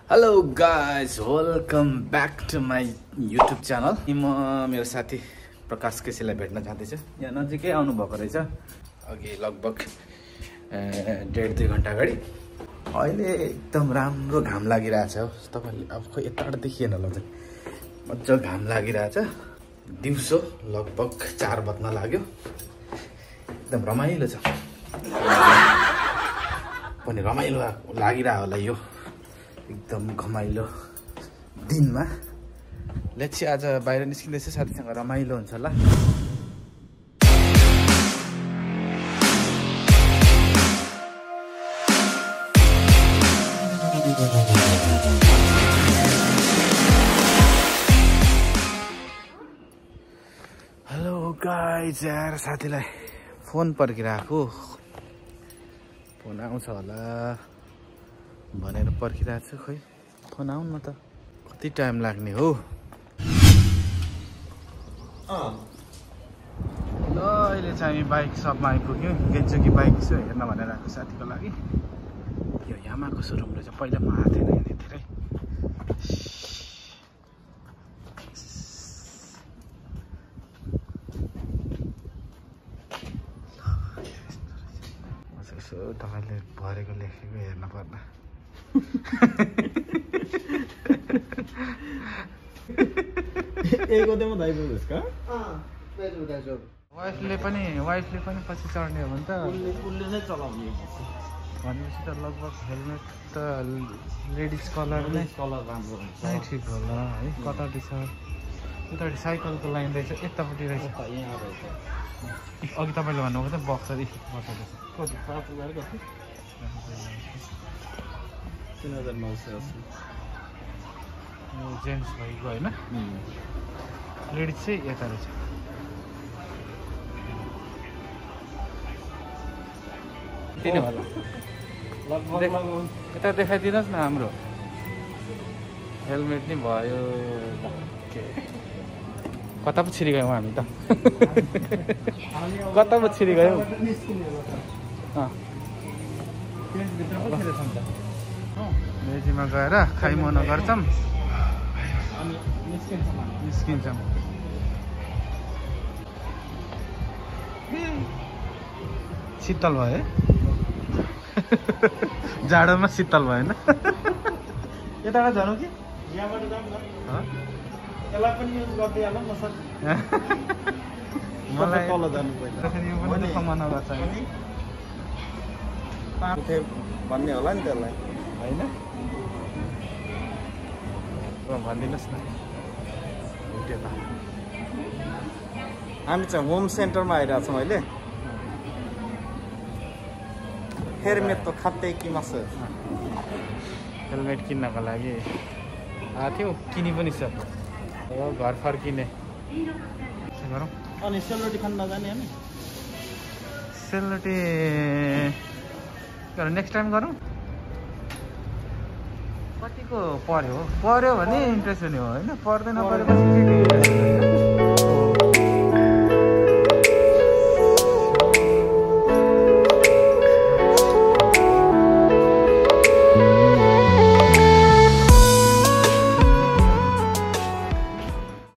Hello guys, welcome back to my YouTube channel. म मेरो साथी प्रकाश केसीलाई भेट्न जाँदैछु। यहाँ नजिकै आउनु भएको रहेछ अघि लगभग 1.5-2 घन्टा अगाडि। अहिले एकदम राम्रो घाम लागिरहेछ। तपाईँले अब खोइ यताबाट देखिएन होला, मजा घाम लागिरहेछ। दिउँसो लगभग 4 बज्न लाग्यो। एकदम रमाइलो छ, पनि रमाइलो लागिरहेको होला यो एकदम घमाइलो दिनमा। लेट्स आज बाहिर निस्किँदैछ, साथीसँग रमाइलो हुन्छ होला। हेलो गाइज, यार साथीलाई फोन पर्खिरहेको, फोन आउँछ होला भनेर पर्खिरहेको छु। खोइ फोन आउनु त कति टाइम लाग्ने हो। ल अहिले चाहिँ हामी बाइक सपमा आइपुग्यौँ। गेन्चुकी बाइक यसो हेर्न भनेर आएको साथीको लागि। यो यामाको सोरुम रहेछ, पहिला म आएको थिएन यहाँ धेरै। यसो तपाईँले भरेको लेखेको हेर्न पर्दा वाइफले पनि पछि चढ्ने हो भने त उसले नै चलाउने भनेपछि त लगभग हेलमेट त लेडिज कलर नै राम्रो हुन्छ, ठिक होला है। कतापट्टि छ, उतापट्टि साइकलको लाइन रहेछ, यतापट्टि रहेछ। अघि तपाईँले भन्नुभएको त बक्सर कति 3,980 जेन्ट्स भएको होइन, लेडिज चाहिँ यता रहेछ। यता देखाइदिनुहोस् न, हाम्रो हेलमेट नि भयो। कता पो छिरी गयौँ हामी त, कता पो छिरी गयौँ। मेजीमा गएर खाइमन गर्छौँ, निस्किन्छौँ। शीतल भयो है, जाडोमा शीतल भएन। यताबाट जानु कि यहाँबाट जाऊँ न, यसलाई पनि युज गरिदिइहालौँ न सर। मलाई तल जानु पर्छ, यो पनि कमाउन गर्छ भन्ने होला नि त्यसलाई होइन। भनिदिनुहोस् न। हामी चाहिँ होम सेन्टरमा आइरहेको छौँ अहिले। हेलमेट त खाँदै कि मासु हेलमेट किन्नको लागि आएको थियो, किनी पनि छ। घर फर्किने गरौँ। अनि सेलरोटी खान नजाने हामी, सेलरोटी नेक्स्ट टाइम गरौँ। कतिको पर्यो भने इन्ट्रेस्ट हुने हो होइन, पर्दैन परेपछि